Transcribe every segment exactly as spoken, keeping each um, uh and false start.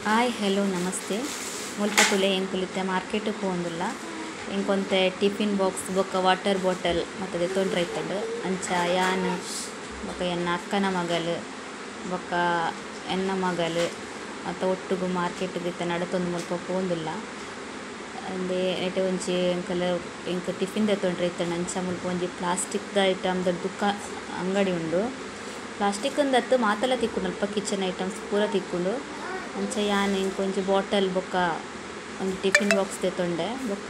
Hi hello ನಮಸ್ತೆ ಮುಲ್ಪತುಲೆ ಎಂಕುಲಿತ್ತೆ ಮಾರ್ಕೆಟ್ ಪೋಂದುಲ್ಲ ಎಂಕೊಂತೆ ಟಿಫಿನ್ ಬಾಕ್ಸ್ ಬೊಕ್ಕ ವಾಟರ್ ಬಾಟಲ್ ಮತ್ತು ದೆತೊಂಡ್ರೆ ಇತ್ತಂಡು ಅಂಚ ಯಾನ್ ಬೊಕ್ಕ ಎನ್ನ ಅಕ್ಕನ ಮಗಲು ಬೊಕ್ಕ ಎನ್ನ ಮಗಲು ಮತ್ತು ಒಟ್ಟುಗು ಮಾರ್ಕೆಟ್ ಇತ್ತೆ ನಡತೊಂದು ಮುಲ್ಪ ಪೋಂದುಲ್ಲ ಅಂದೆ ನೆಟೆ ಒಂಜಿ ಎಂಕಲ್ ಎಂಕ್ ಟಿಫಿನ್ ದೆತೊಂಡ್ರೆ ಇತ್ತಂಡು ಅಂಚ ಮುಲ್ಪ ಒಂಜಿ ಪ್ಲಾಸ್ಟಿಕ್ದ ಐಟಮ್ದ ದುಕ್ಕ ಅಂಗಡಿ ಉಂಡು ಪ್ಲಾಸ್ಟಿಕ್ಂದತ್ತು ಮಾತಲ ತಿಕ್ಕುಂಡು ಅಲ್ಪ ಕಿಚನ್ ಐಟಮ್ಸ್ ಪೂರ ತಿಕ್ಕುಂಡು ಅಂಚ ಯಾನ್ ಎಂಕ್ ಒಂಜಿ ಬಾಟಲ್ ಬೊಕ್ಕ ಒಂದು ಟಿಫಿನ್ ಬಾಕ್ಸ್ ದೆತೊಂಡೆ ಬೊಕ್ಕ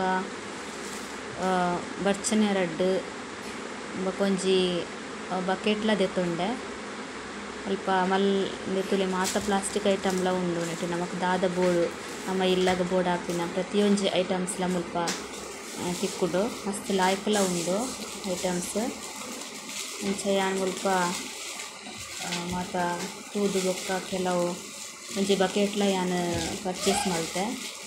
ಬರ್ಚನೆ ರಡ್ಡ್ ಬೊಕ್ಕ ಒಂಜಿ ಬಕೆಟ್ಲ ದೆತೊಂಡೆ ಅಲ್ಪ ಮಲ್ ದೆತುಲೆ ಮಾತ ಪ್ಲಾಸ್ಟಿಕ್ ಐಟಮ್ಲ ಉಂಡು ನೆಟೆ ನಮಕ್ ದಾದ ಬೋರ್ಡ್ ನಮ್ಮ ಇಲ್ಲಗ ಬೋರ್ಡ್ ಆಪಿನ ಪ್ರತಿಯೊಂಜಿ ಐಟಮ್ಸ್ಲ ಮುಲ್ಪ ತಿಕ್ಕುಂಡು ಮಸ್ತ್ ಲಾಯ್ಕುಲ ಉಂಡು ಐಟಮ್ಸ್ ಅಂಚ ಯಾನ್ ಮುಲ್ಪ ಮಾತ ತೂದು ಬೊಕ್ಕ ಕೆಲವು ಒಂಜಿ ಬಕೆಟ್ಲ ಯಾನ್ ಪರ್ಚೇಸ್ ಮಲ್ತೆ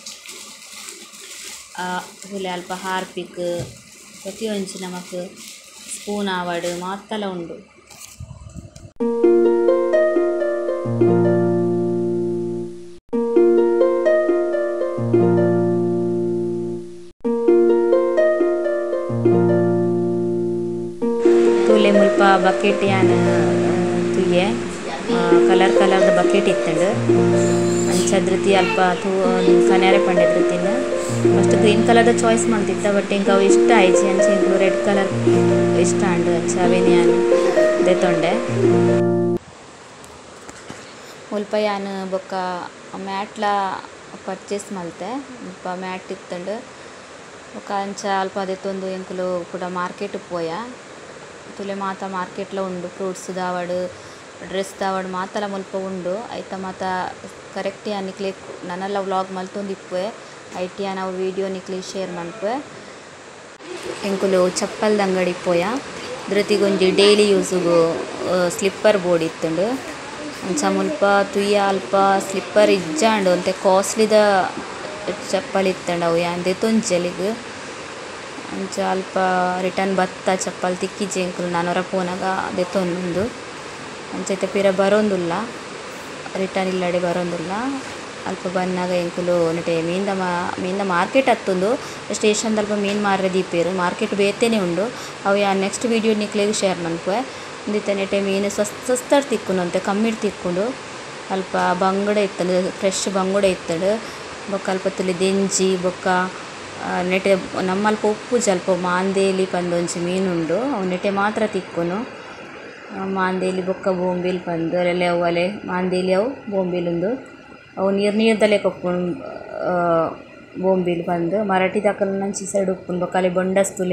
ಹುಲೆ ಅಲ್ಪ ಹಾರ್ಪಿಕ್ ಪ್ರತಿಯೊಂಜಿ ನಮಕ್ ಸ್ಪೂನ್ ಆವಡ್ ಮಾತಲ ಉಂಡು. ತೂಲೆ ಮುಲ್ಪ ಬಕೆಟ್ ಯಾನ್ ತುಯ್ಯೆ ಕಲರ್ ಕಲರ್ದ ಬಕೆಟ್ ಇತ್ತಂಡು ಅಂಚ ಧೃತಿ ಅಲ್ಪ ತೂ ಕನ್ಯಾರೆ ಪಂಡೆ ಧೃತಿನ ಫಸ್ಟ್ ಗ್ರೀನ್ ಕಲರ್ದ ಚಾಯ್ಸ್ ಮಾಡ್ತಿತ್ತ ಬಟ್ ಇಂಕ ಅವು ಇಷ್ಟ ಆಯ್ಚಿ ಅಂಚ ಇಂಕ್ಲು ರೆಡ್ ಕಲರ್ ಇಷ್ಟ ಅಂಡು ಅಂಚ ಅವೇನು ಯಾನ್ ದೆತೊಂಡೆ ಮುಲ್ಪ ಯಾನ್ ಬೊಕ್ಕ ಮ್ಯಾಟ್ಲ ಪರ್ಚೇಸ್ ಮಲ್ತೆ ಮುಲ್ಪ ಮ್ಯಾಟ್ ಇತ್ತಂಡು ಬೊಕ್ಕ ಅಂಚ ಅಲ್ಪ ದೆತೊಂದು ಎಂಕುಲು ಕೂಡ ಮಾರ್ಕೆಟ್ ಪೋಯ ತುಲೆ ಮಾತ ಮಾರ್ಕೆಟ್ಲ ಉಂಡು ಫ್ರೂಟ್ಸ್ ದಾವಡ್ ಡ್ರೆಸ್ ದಾವಡ್ ಮಾತಲ ಮುಲ್ಪ ಉಂಡು ಐತ ಮಾತ ಕರೆಕ್ಟ್ ಯಾನ್ ನಿಕ್ಲೆ ನನ್ನಲ್ಲ ವ್ಲಾಗ್ ಮಲ್ತೊಂದಿಪ್ಪುವೆ ಐಟಿ ಯಾನ್ ಅವು ವೀಡಿಯೋ ನಿಕ್ಲೆ ಶೇರ್ ಮನ್ಪುವೆ. ಎಂಕುಲು ಚಪ್ಪಲ್ದ ಅಂಗಡಿ ಪೋಯ ಧೃತಿಗೊಂಜಿ ಡೈಲಿ ಯೂಸ್ಗು ಸ್ಲಿಪ್ಪರ್ ಬೋರ್ಡ್ ಇತ್ತುಂಡು ಅಂಚ ಮುಲ್ಪ ತುಯ್ಯ ಅಲ್ಪ ಸ್ಲಿಪ್ಪರ್ ಇಜ್ಜಾಂಡು ಅಂತೆ ಕಾಸ್ಟ್ಲಿದ ಚಪ್ಪಲ್ ಇತ್ತಂಡು ಅವು ಯಾನ್ ದೆತೊಂಜೆಲಿಗ್ ಅಂಚ ಅಲ್ಪ ರಿಟರ್ನ್ ಬತ್ತ ಚಪ್ಪಲ್ ತಿಕ್ಕಿಜೆ ಎಂಕುಲು ನಾನೊರ ಪೋನಾಗ ದೆತೊಂದುಂಡು ಅಂಚೈತೆ ಪಿರ ಬರೋಂದುಲ್ಲ ರಿಟರ್ನ್ ಇಲ್ಲಡೆ ಬರೋಂದುಲ್ಲ ಅಲ್ಪ ಬನ್ನಾಗ ಎಂಕುಲು ನೆಟೆ ಮೀನ್ದ ಮಾ ಮೀನ್ದ ಮಾರ್ಕೆಟ್ ಹತ್ತೊಂದು ಸ್ಟೇಷನ್ದ ಅಲ್ಪ ಮೀನು ಮಾರ್ರೆ ದೀಪೇರು ಮಾರ್ಕೆಟ್ ಬೇತೆನೆ ಉಂಡು ಅವು ಯಾನ್ ನೆಕ್ಸ್ಟ್ ವೀಡಿಯೋ ನಿಕ್ಲೆಗ್ ಶೇರ್ ಮನ್ಪುವೆ ಇಂದಿತ್ತೆ ನೆಟೆ ಮೀನು ಸ್ವಸ್ ಸ್ವಸ್ತಡ್ ತಿಕ್ಕುಂಡು ಅಂತೆ ಕಮ್ಮಿಡ್ ತಿಕ್ಕುಂಡು ಅಲ್ಪ ಬಂಗುಡ ಇತ್ತಂಡು ಫ್ರೆಶ್ ಬಂಗುಡ ಇತ್ತಂಡು ಬೊಕ್ಕ ಅಲ್ಪ ತುಲಿ ದೆಂಜಿ ಬೊಕ್ಕ ನೆಟೆ ನಮ್ಮಲ್ಪ ಉಪ್ಪು ಜಲ್ಪ ಮಾಂದೇಲಿ ಪಂದೊಂಜಿ ಮೀನುಂಡು ಅವು ನೆಟೆ ಮಾತ್ರ ತಿಕ್ಕುನು ಮಾಂದೇಲಿ ಬೊಕ್ಕ ಬೋಂಬಿಲ್ ಪಂದು ಅಲ್ಲೆಲ್ಲ ಅವು ಅಲೆ ಮಾಂದೇಲಿ ಅವು ಬೋಂಬಿಲ್ ಉಂದು ಅವು ನೀರು ನೀರ್ದಲ್ಲೇ ಕೊಪ್ಪುಂಡು ಬೋಂಬಿಲ್ ಪಂದು ಮರಾಠಿ ದಾಕಲ್ ನಂಚಿ ಸೈಡ್ ಉಪ್ಪುಂಡು ಬೊಕ್ಕ ಅಲ್ಲಿ ಬೊಂಡಸ್ ತುಲೆ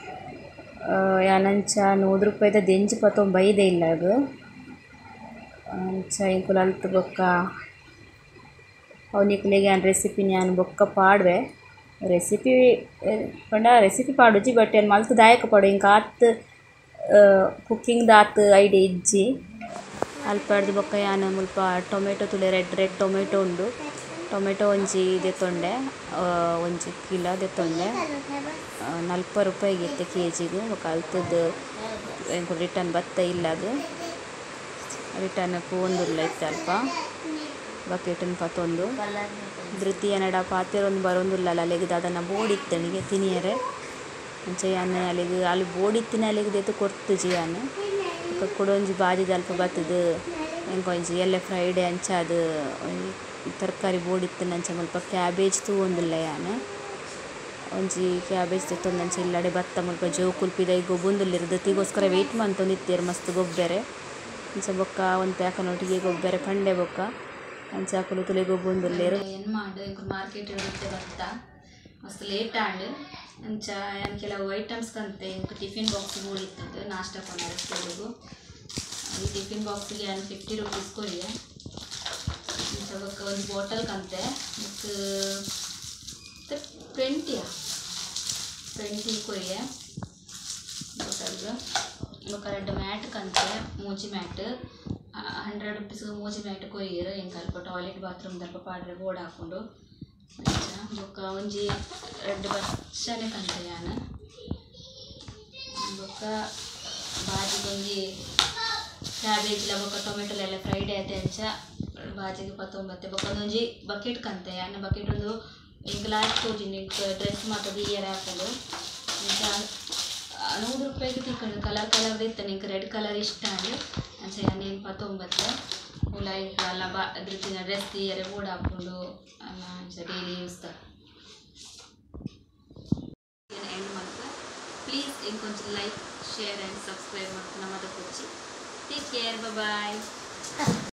ಯಾನಂಚ ನೂರು ರೂಪಾಯಿದ ದೆಂಜಿ ಪತ್ತೊಂದು ಬೈದೆ ಇಲ್ಲ ಅದು ಅಂಚ ಇಂಕುಲು ಅಲ್ತು ಬೊಕ್ಕ ಅವು ನಿಕ್ಲೆಗೆ ಯಾನ್ ರೆಸಿಪಿನ ಯಾನ್ ಬೊಕ್ಕ ಪಾಡ್ವೆ ರೆಸಿಪಿ ಪಂಡ ರೆಸಿಪಿ ಪಾಡುಜಿ ಬಟ್ ಏನು ಮಲ್ತು ದಾಯಕ ಪಾಡು ಇಂಕ ಆತ್ ಕುಕ್ಕಿಂಗ್ದ ಆತ್ ಐಡಿಯಾ ಇಜ್ಜಿ ಅಲ್ಪಡ್ದು ಬೊಕ್ಕ ಯಾನ್ ಮುಲ್ಪ ಟೊಮೆಟೊ ತುಲೆ ರೆಡ್ ರೆಡ್ ಟೊಮೆಟೊ ಉಂಡು ಟೊಮೆಟೊ ಒಂಜಿ ದೆತೊಂಡೆ ಒಂಜಿ ಕಿಲೋ ದೆತೊಂಡೆ ನಲ್ಪ ರೂಪಾಯಿಗೆ ಇತ್ತೆ ಕೆ ಜಿಗು ಬೊಕ್ಕ ಅಲ್ತದ್ದು ಎಂಕು ರಿಟರ್ನ್ ಬತ್ತ ಇಲ್ಲ ಅದು ರಿಟರ್ನ್ ಪೋಂದುಲ್ಲ ಇತ್ತು ಅಲ್ಪ ಬಕೆಟನ್ ಪತ್ತೊಂದು ಧೃತಿ ಏನಡ ಪಾತೆರೊಂದು ಬರೋಂದುಲ್ಲ ಅಲ್ಲಿಗೆ ಅದನ್ನು ಬೋರ್ಡ್ ಇತ್ತನಿಗೆ ತಿನಿಯರೆ ಅಂಚ ಯಾನ್ ಅಲ್ಲಿಗೆ ಅಲ್ಲಿ ಬೋರ್ಡ್ ಇತ್ತಿನ ಅಲ್ಲಿಗೆ ದೆತು ಕೊರ್ತುಜಿ ಯಾನ್ ಕೊಡೊಂಜಿ ಬಾಜಿದ ಅಲ್ಪ ಬತ್ತದು ಎಂಕೊಂಜಿ ಎಲ್ಲೆ ಫ್ರೈಡೆ ಅಂಚ ಅದು ತರಕಾರಿ ಬೋರ್ಡ್ ಇತ್ತಿನ ಅಂಚ ಮುಲ್ಪ ಕ್ಯಾಬೇಜ್ ತೂವೊಂದುಲ್ಲ ಯಾನ್ ಒಂಜಿ ಕ್ಯಾಬೇಜ್ ತೆತ್ತೊಂದು ಅಂಚ ಇಲ್ಲಡೆ ಬತ್ತ ಮುಲ್ಪ ಜೋ ಕುಲ್ಪಿದ ಈಗ ಗೊಬ್ಬೊಂದುಲ್ಲೆರ್ ಧೃತಿಗೋಸ್ಕರ ವೆಯ್ಟ್ ಮಂತೊಂದಿತ್ತೇರು ಮಸ್ತ್ ಗೊಬ್ಬೆರೆ ಅಂಚ ಬೊಕ್ಕ ಒಂದು ಪ್ಯಾಕನೊಟ್ಟಿಗೆ ಗೊಬ್ಬೆರೆ ಪಂಡೆ ಬೊಕ್ಕ ಅಂಚ ಅಕುಲು ತುಲೆ ಗೊಬ್ಬೊಂದುಲ್ಲೆರ್ ಏನು ಮಾಡು ಎಂಕುಲು ಮಾರ್ಕೆಟ್ ಇರುತ್ತೆ ಬತ್ತ ಮಸ್ತ್ ಲೇಟ್ ಆಂಡ್ ಅಂಚ ಯಾನ್ ಕೆಲವು ಐಟಮ್ಸ್ ಕಂತೆ ಎಂಕ್ ಟಿಫಿನ್ ಬಾಕ್ಸ್ ಬೋಡಿತ್ತಂದು ನಾಷ್ಟ ಕೊಂಡರೆ ಸ್ಕೂಲಿಗೂ ಈ ಟಿಫಿನ್ ಬಾಕ್ಸಿಗೆ ಯಾನ್ ಫಿಫ್ಟಿ ರುಪೀಸ್ ಕೊಯ್ಯ ಅಂಚ ಬೊಕ್ಕ ಒಂದು ಬಾಟಲ್ ಕಂತೆ ಮತ್ತು ಟ್ವೆಂಟಿಯಾ ಟ್ವೆಂಟಿ ಕೊಯ್ಯ ಬಾಟಲ್ಗೆ ಬೊಕ್ಕ ರೆಡ್ ಮ್ಯಾಟ್ ಕಂತೆ ಮೂಜಿ ಮ್ಯಾಟ್ ಹಂಡ್ರೆಡ್ ರುಪೀಸ್ ಮೂಜಿ ಮ್ಯಾಟ್ ಕೊಯ್ಯರು ಎಂಕ್ ಅಲ್ಪ ಟಾಯ್ಲೆಟ್ ಬಾತ್ರೂಮ್ ಅಲ್ಪ ಪಾಡ್ರೆ ಬೋರ್ಡ್ ಹಾಕೊಂಡು ಬೊಕ್ಕ ಒಂಜಿ ರೆಡ್ ಬಚ್ಚನೆ ಕಂತೆ ಯಾನ್ ಬೊಕ್ಕ ಬಾಜಿಗೊಂಜಿ ಕ್ಯಾಬೇಜ್ಲ ಬೊಕ್ಕ ಟೊಮೆಟೊಲೆಲ್ಲ ಫ್ರೈಡ್ ಆಯ್ತು ಅಂಚ ಬಾಜಿಗೆ ಪತ್ತೊಂಬತ್ತೆ ಬೊಕೊಂದೊಂಜಿ ಬಕೆಟ್ ಕಂತೆ ಅನ್ನ ಬಕೆಟ್ ಒಂದು ಇಂಕ ಲಾಸ್ಟ್ ತೋಜಿನಿ ಡ್ರೆಸ್ ಮಾತದ ಇಯರ್ ಹಾಕಲು ಇಂಕ ನೂರು ರೂಪಾಯಿಗೆ ತಿಕ್ಕೊಂಡು ಕಲರ್ ಕಲರ್ ಇತ್ತಾನೆ ಇಂಕ ರೆಡ್ ಕಲರ್ ಇಷ್ಟ ಅಂದ್ರೆ ಅಂಚೆ ಅನ್ನೇನು ಪತ್ತೊಂಬತ್ತು ಉಲ ಇಂಕ ಅಲ್ಲ ಬಾ ಅದ್ರತಿನ ಡ್ರೆಸ್ ಇಯರ್ ಕೂಡ ಹಾಕೊಂಡು ಅಲ್ಲ ಅಂಚೆ ಡೈಲಿ ಯೂಸ್ ಎಂಡ್ ಮಾಡ್ತಾ ಪ್ಲೀಸ್ ಇಂಕೊಂಚം ಲೈಕ್ ಶೇರ್ ಆ್ಯಂಡ್ ಸಬ್ಸ್ಕ್ರೈಬ್ ಮಾಡ್ಕೊಂಡು ನಮ್ಮದಕ್ಕೆ వచ్చి ಟೇಕ್ ಕೇರ್ ಬಾಯ್